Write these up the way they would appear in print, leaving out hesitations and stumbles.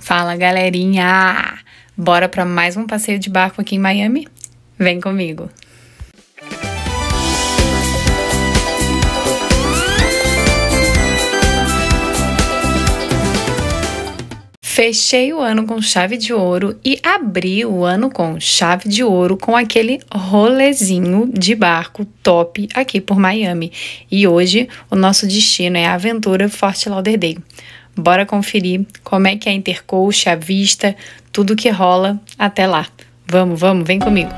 Fala, galerinha! Bora para mais um passeio de barco aqui em Miami? Vem comigo! Fechei o ano com chave de ouro e abri o ano com chave de ouro com aquele rolezinho de barco top aqui por Miami. E hoje o nosso destino é a aventura Fort Lauderdale. Bora conferir como é que é a Intercoast, a vista, tudo que rola até lá. Vamos, vem comigo!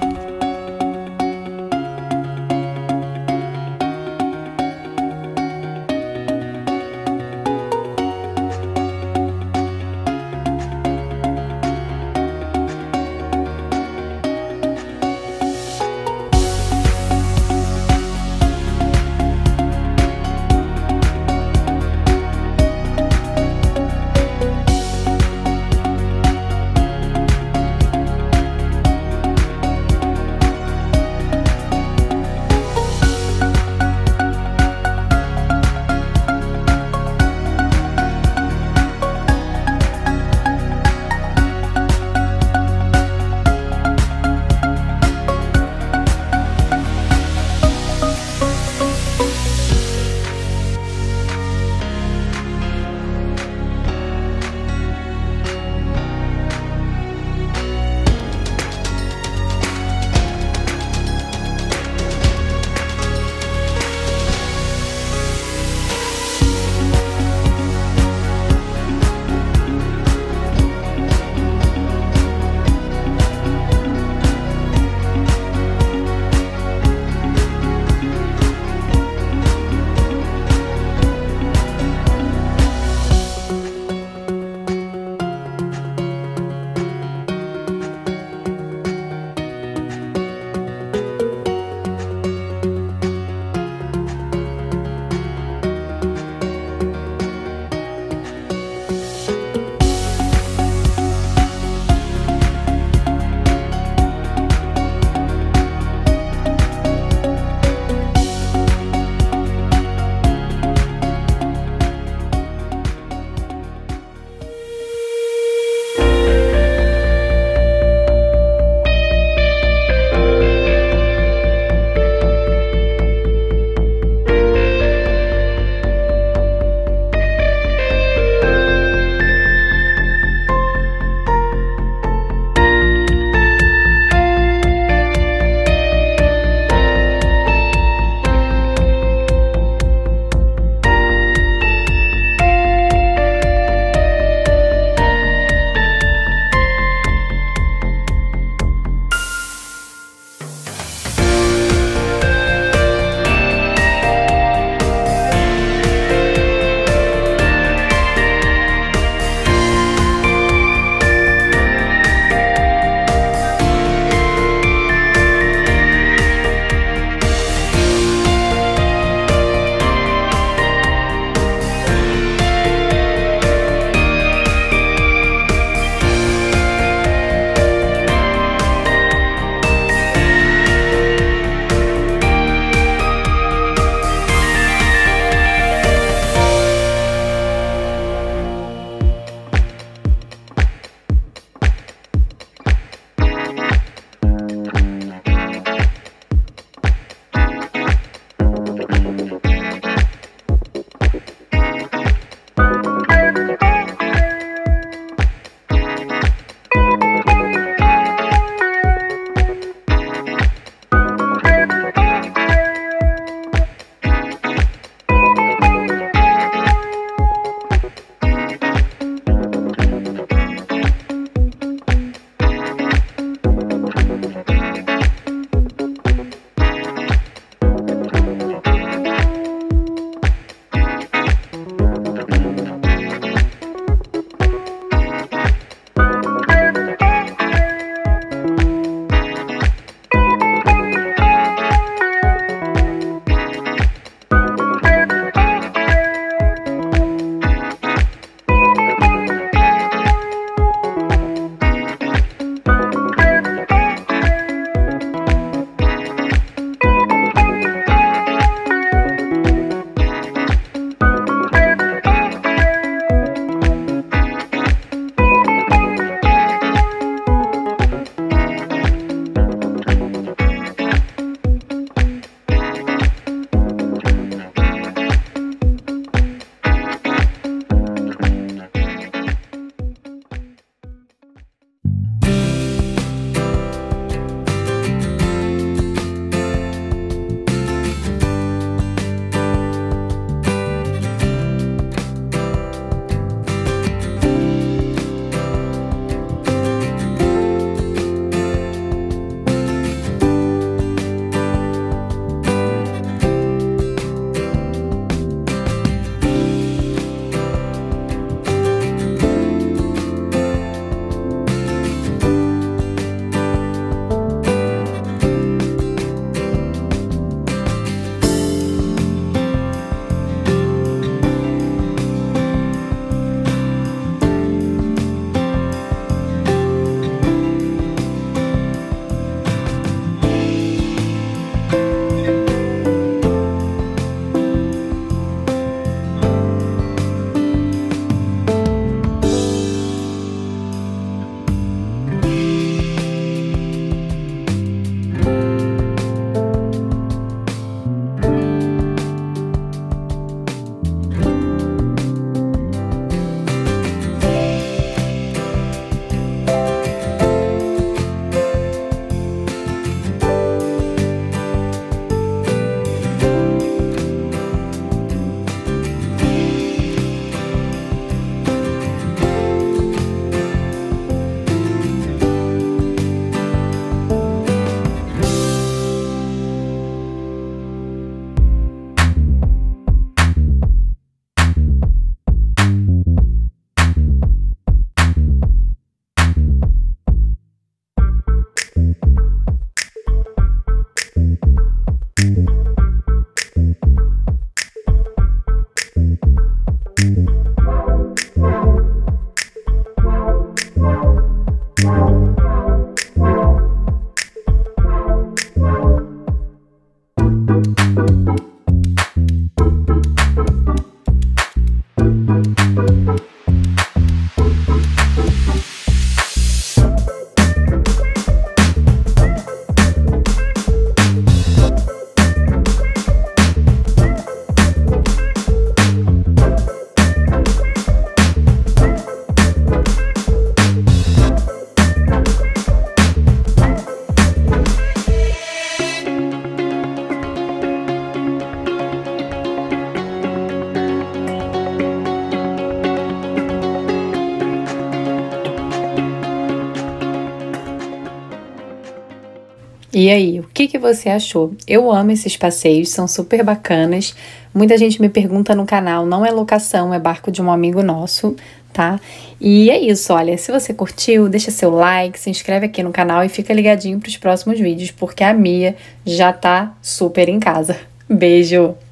E aí, o que você achou? Eu amo esses passeios, são super bacanas. Muita gente me pergunta no canal, não é locação, é barco de um amigo nosso, tá? E é isso, olha, se você curtiu, deixa seu like, se inscreve aqui no canal e fica ligadinho para os próximos vídeos, porque a Mia já tá super em casa. Beijo!